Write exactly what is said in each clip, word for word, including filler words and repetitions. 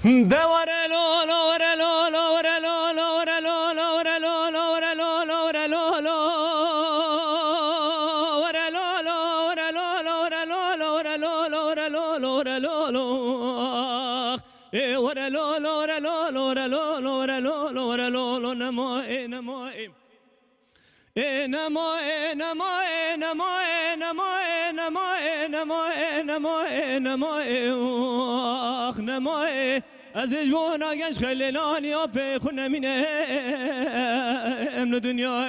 دوار لو لو لو لو لو لو لو لو لو لو لو لو لو لو نما نما نما نما نما نما نما نما اخ نما از جوانا گنج خللانی آب خونه مینه امن دنیا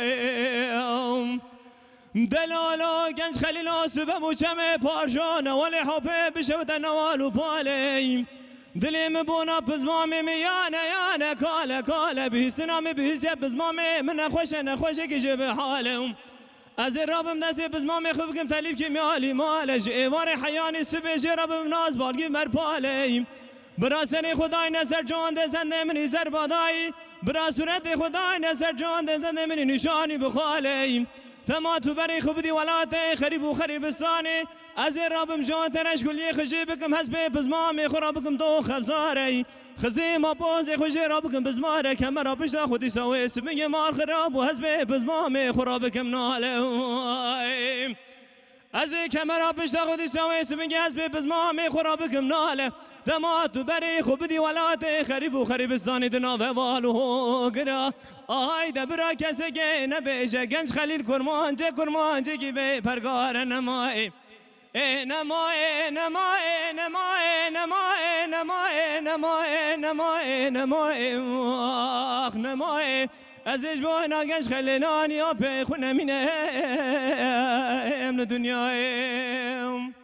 دلالا گنج خلیلا سبب و چمه پارشان ولی حبه بشود نوالو پالیم دلیم بونا پزمامی میانه یانه کاله کاله بهستنامی بهسته پزمامی من خوشه نخوشه که جبه حالم از رابم دستی پزمامی خوب کم تلیف که میالی مالش ایوار حیانی سبه جه رابم ناز بالگی مرپالیم برا سری خدای نسر جان ده زنده منی زر بادایی برا صورت خدای نسر جان ده زنده منی نشانی بخالیم تما تو بری خوب دی ولاته خریب و خریبستانی از رابم جان تنش کلی خشی بکم حسب پزمام خورا بکم دو خبزاری خزی ما باز خوشی را بکم پزماره کمرا پشتا خودی سوی سبنگ مار خراب و حسب پزمام خورا بکم ناله از کمرا پشتا خودی سوی سبنگ حسب پزمام خورا بکم ناله دما تو بری خوب دی ولاته خریب و خریبستانی دنا و والو گرا آی دبرا کسی که نبیشه گنج خلیل کرمانجه کرمانجه کی به پرگار نمای نما نما نما نما نما نما نما نما آخ نما از اجبانا گنج خلیلانی آب خونه مینه امن دنیا